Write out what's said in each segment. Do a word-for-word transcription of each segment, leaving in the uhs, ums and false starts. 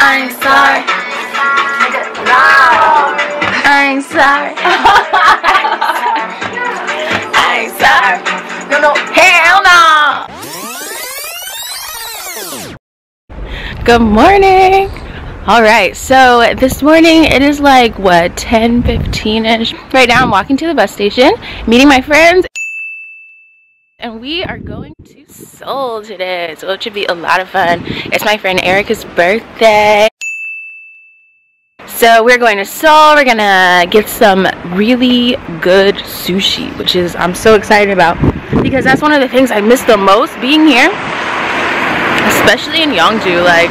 I ain't sorry. I ain't sorry. I ain't sorry. No, no, hell no. Good morning. All right, so this morning it is like what, ten fifteen ish. Right now I'm walking to the bus station, meeting my friends, and we are going to Seoul today. So it should be a lot of fun. It's my friend Erika's birthday. So we're going to Seoul. We're gonna get some really good sushi, which is I'm so excited about because that's one of the things I miss the most being here, especially in Yeongju. Like,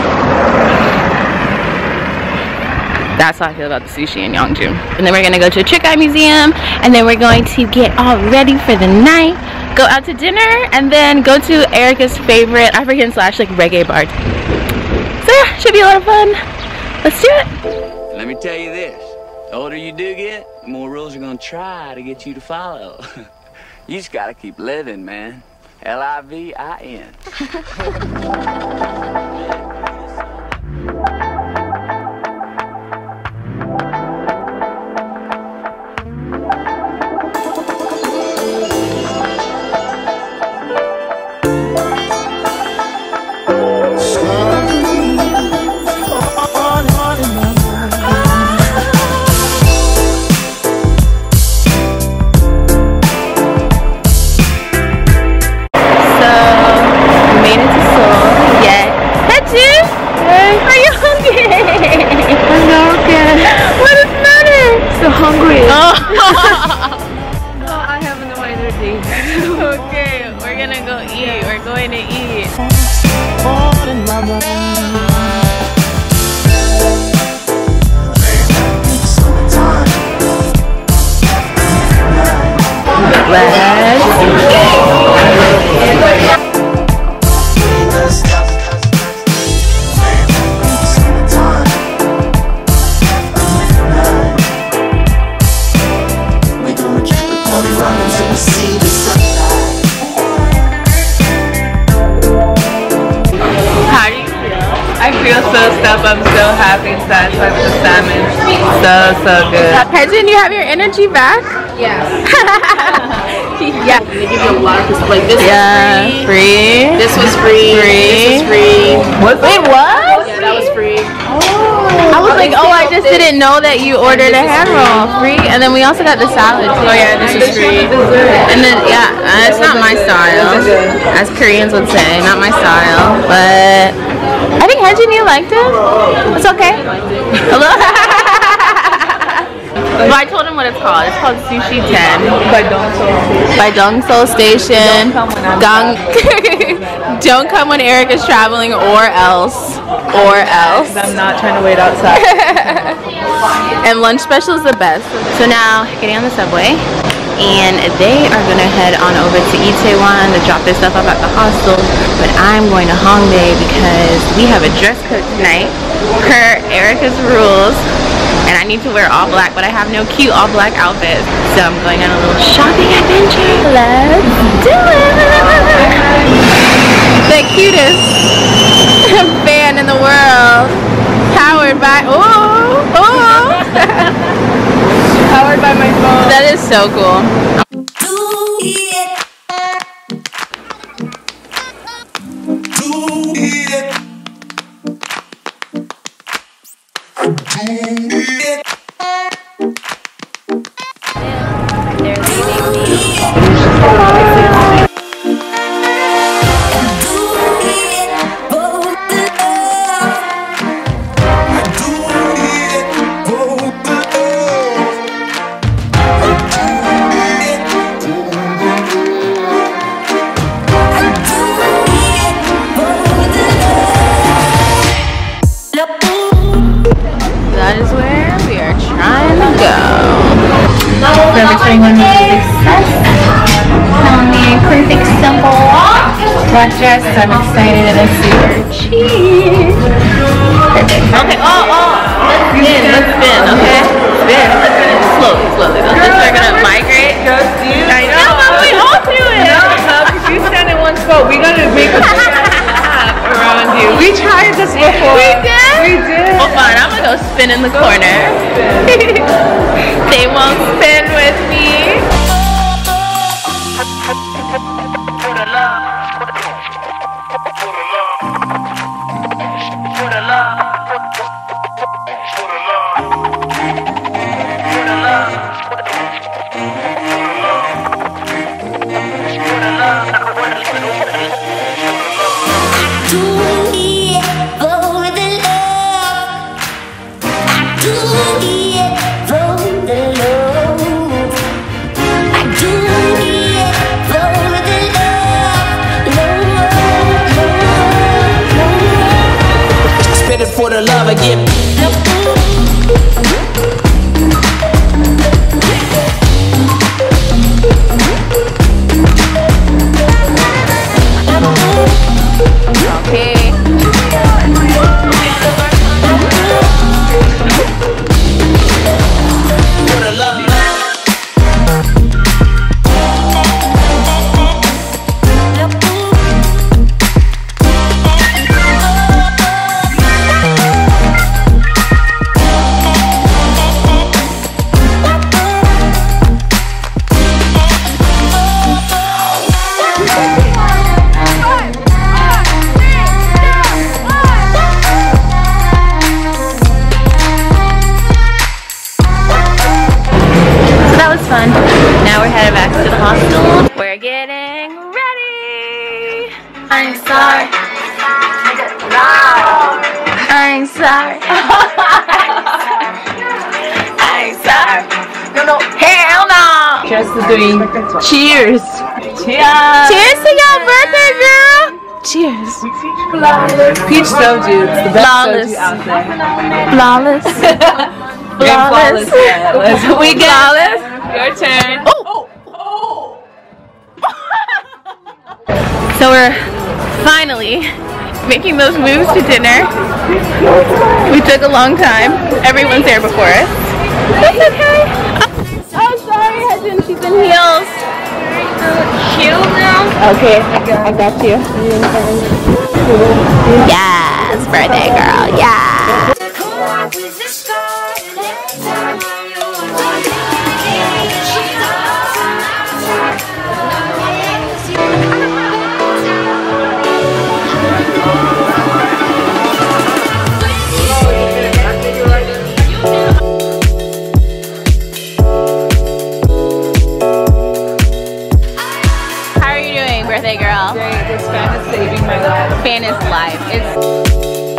that's how I feel about the sushi in Yeongju. And then we're gonna go to a Trick Eye Museum, and then we're going to get all ready for the night, go out to dinner, and then go to Erika's favorite African slash like reggae bar. So yeah, should be a lot of fun. Let's do it. Let me tell you this, the older you do get, the more rules are gonna try to get you to follow. You just gotta keep living, man. L I V I N. Okay, we're gonna go eat. We're going to eat. So stuff, I'm so happy and satisfied with the salmon. So, so good. Hejin, you have your energy back? Yes. Yeah. They give you a lot of this. Like this yeah, was free. free. This was free. Free. This was free. What? Wait, what? Yeah, that was free. Oh. I was like, oh, I just didn't know that you ordered a hand roll. Free. And then we also got the salad too. Oh yeah, this is free. And then, yeah, uh, it's not my style. As Koreans would say, not my style. But I think Hejin, you liked it. It's okay. Hello. But I told him what it's called. It's called Sushi ten By Dongseol. by Dongseol Station. Gang. Don't come when Erika's traveling, or else, or else. I'm not trying to wait outside. And lunch special is the best. So now, getting on the subway, and they are gonna head on over to Itaewon to drop their stuff off at the hostel. But I'm going to Hongdae because we have a dress code tonight per Erika's rules. And I need to wear all black, but I have no cute all black outfit. So I'm going on a little shopping adventure. Let's do it! The cutest fan in the world. Powered by, oh, oh. Powered by my phone. That is so cool. That is where we are trying to go. Everything was a success. Found me a perfect simple black dress. I'm excited and it's super cheap. Perfect. Okay, oh, oh, let's spin, let's spin, okay? Spin, slowly, slowly. Those hips are gonna migrate. I know. No, but we all do it. No, no, because you stand in one spot. We gotta make a lap around you. We tried this before. We did? We go spin in the corner. They won't spin with me. For the love I get. Okay. For the love. Fun. Now we're headed back to the hostel. We're getting ready. I'm sorry. I'm sorry. I'm sorry. No, no, hell no. Just doing cheers. Cheers. Cheers to your birthday, girl. Cheers. Peach soju. It's the best Flawless. soju out there. Flawless. Flawless. Flawless. Yeah, let's We got it. Your turn. Oh. So we're finally making those moves to dinner. We took a long time. Everyone's there before us. That's okay. Oh, sorry, husband. She's in heels. Heels now? Okay, I got you. Yes, birthday girl. Yeah. Birthday girl. Great. This fan is saving my life. Fan is life. It's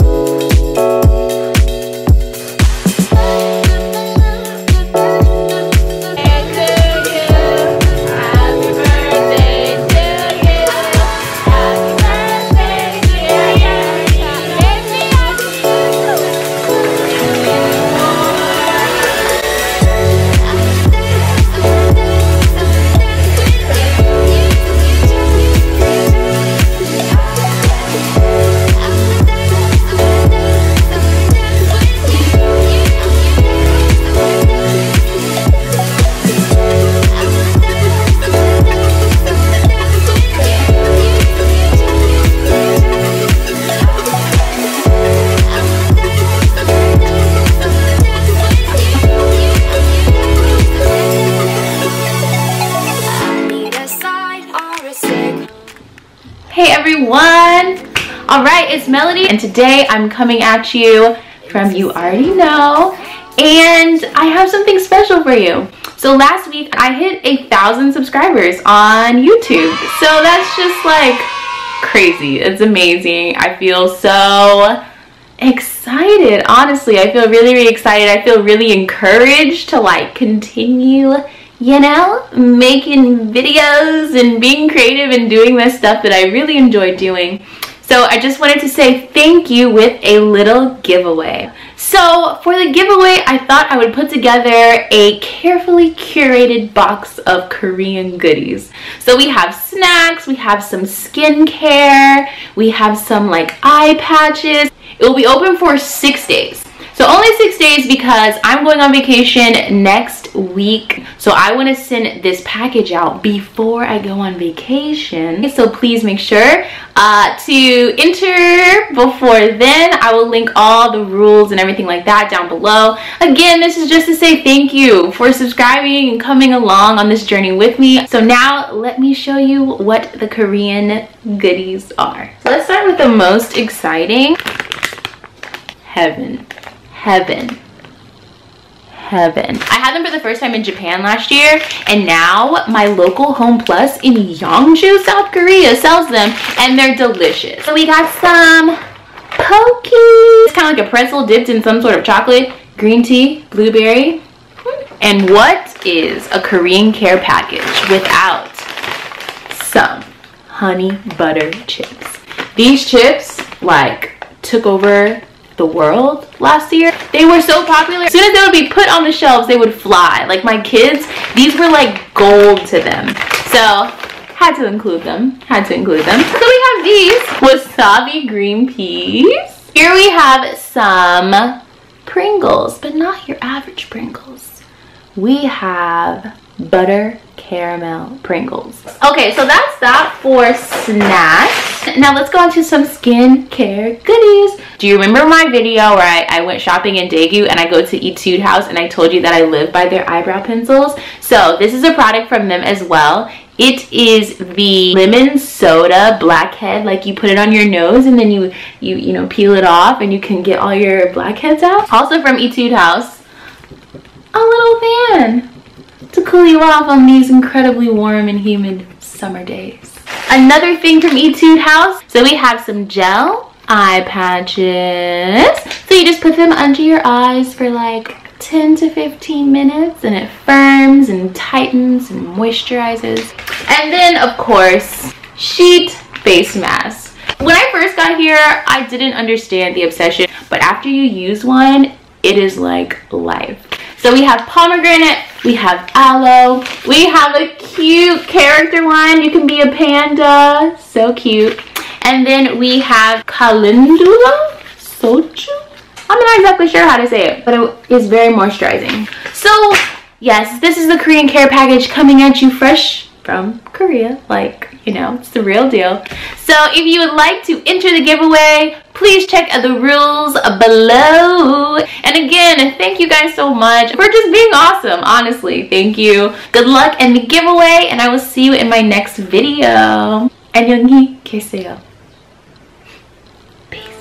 Hey everyone! Alright, it's Melody and today I'm coming at you from you already know, and I have something special for you. So last week I hit a thousand subscribers on YouTube. So that's just like crazy. It's amazing. I feel so excited. Honestly, I feel really, really excited. I feel really encouraged to like continue, you know, making videos and being creative and doing this stuff that I really enjoy doing. So I just wanted to say thank you with a little giveaway. So for the giveaway, I thought I would put together a carefully curated box of Korean goodies. So we have snacks, we have some skincare, we have some like eye patches. It will be open for six days. So only six days because I'm going on vacation next week. So I want to send this package out before I go on vacation. So please make sure uh, to enter before then. I will link all the rules and everything like that down below. Again, this is just to say thank you for subscribing and coming along on this journey with me. So now let me show you what the Korean goodies are. So let's start with the most exciting. Heaven. Heaven. Heaven. I had them for the first time in Japan last year, and now my local Home Plus in Yeongju, South Korea sells them, and they're delicious. So we got some Pokies. It's kind of like a pretzel dipped in some sort of chocolate, green tea, blueberry. And what is a Korean care package without some honey butter chips? These chips like took over the world last year. They were so popular. As soon as they would be put on the shelves, they would fly. Like my kids, these were like gold to them. So had to include them. Had to include them. So we have these wasabi green peas. Here we have some Pringles, but not your average Pringles. We have butter caramel Pringles. Okay, so that's that for snacks. Now let's go on to some skincare goodies. Do you remember my video where I, I went shopping in Daegu and I go to Etude House and I told you that I live by their eyebrow pencils? So this is a product from them as well. It is the lemon soda blackhead. Like you put it on your nose and then you, you, you know, peel it off and you can get all your blackheads out. Also from Etude House, a little fan to cool you off on these incredibly warm and humid summer days. Another thing from Etude House, so we have some gel eye patches. So you just put them under your eyes for like ten to fifteen minutes and it firms and tightens and moisturizes. And then of course, sheet face mask. When I first got here, I didn't understand the obsession, but after you use one, it is like life. So we have pomegranate, we have aloe, we have a cute character one. You can be a panda, so cute. And then we have calendula soju. I'm not exactly sure how to say it, but it is very moisturizing. So yes, this is the Korean care package coming at you fresh from Korea. Like, you know, it's the real deal. So if you would like to enter the giveaway, please check the rules below. And again, thank you guys so much for just being awesome. Honestly, thank you. Good luck in the giveaway, and I will see you in my next video. 안녕히 계세요. Peace.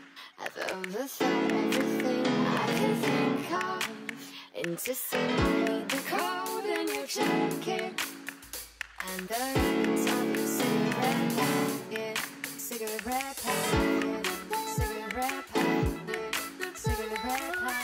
And the ribbons on your cigarette packet, cigarette packet, cigarette packet, cigarette packet.